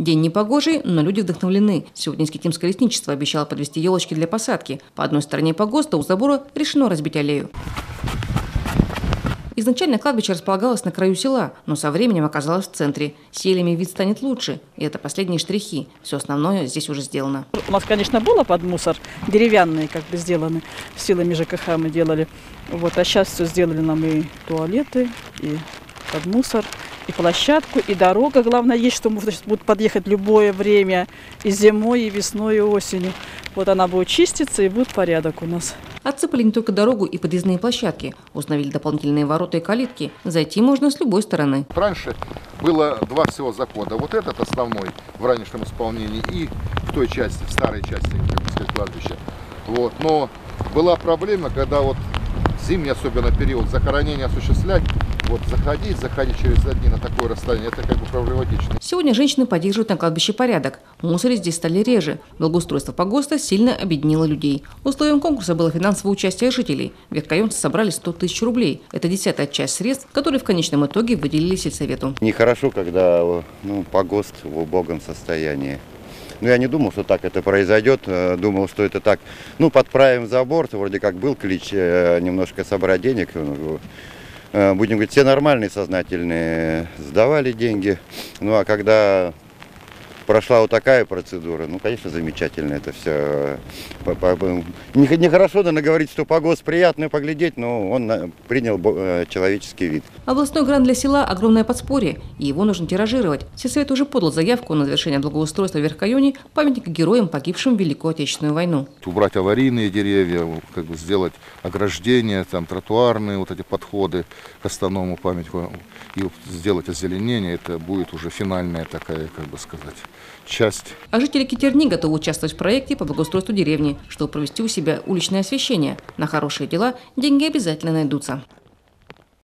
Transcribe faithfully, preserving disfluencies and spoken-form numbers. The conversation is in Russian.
День непогожий, но люди вдохновлены. Сегодня Искитимское лесничество обещало подвести елочки для посадки. По одной стороне погоста у забора решено разбить аллею. Изначально кладбище располагалось на краю села, но со временем оказалось в центре. С елями вид станет лучше. И это последние штрихи. Все основное здесь уже сделано. У нас, конечно, было под мусор. Деревянные как бы сделаны. Силами ЖКХ мы делали. Вот, а сейчас все сделали нам и туалеты, и под мусор, и площадку, и дорога. Главное, есть, что будут подъехать в любое время. И зимой, и весной, и осенью. Вот она будет чиститься, и будет порядок у нас. Отсыпали не только дорогу и подъездные площадки. Установили дополнительные ворота и калитки. Зайти можно с любой стороны. Раньше было два всего захода. Вот этот основной в раннешнем исполнении и в той части, в старой части, как сказать, кладбища. Вот. Но была проблема, когда вот зимний, особенно период, захоронения осуществлять, вот заходить, заходить через одни на такое расстояние, это как бы проблематично. Сегодня женщины поддерживают на кладбище порядок. Мусоры здесь стали реже. Благоустройство погоста сильно объединило людей. Условием конкурса было финансовое участие жителей. Верхкоемцы собрали сто тысяч рублей. Это десятая часть средств, которые в конечном итоге выделили сельсовету. Нехорошо, когда ну, погост в убогом состоянии. Но я не думал, что так это произойдет. Думал, что это так. Ну, подправим забор. Вроде как был клич немножко собрать денег. Будем говорить, все нормальные, сознательные сдавали деньги. Ну, а когда прошла вот такая процедура, ну, конечно, замечательно это все. Нехорошо, наверное, говорить, что погост приятный поглядеть, но он принял человеческий вид. Областной грант для села – огромное подспорье, и его нужно тиражировать. Сельсовет уже подал заявку на завершение благоустройства в Верхкоене памятника героям, погибшим в Великую Отечественную войну. Убрать аварийные деревья, как бы сделать ограждения, там, тротуарные вот эти подходы к основному памятнику и сделать озеленение. Это будет уже финальная такая, как бы сказать, часть. А жители Китерни готовы участвовать в проекте по благоустройству деревни, чтобы провести у себя уличное освещение. На хорошие дела деньги обязательно найдутся.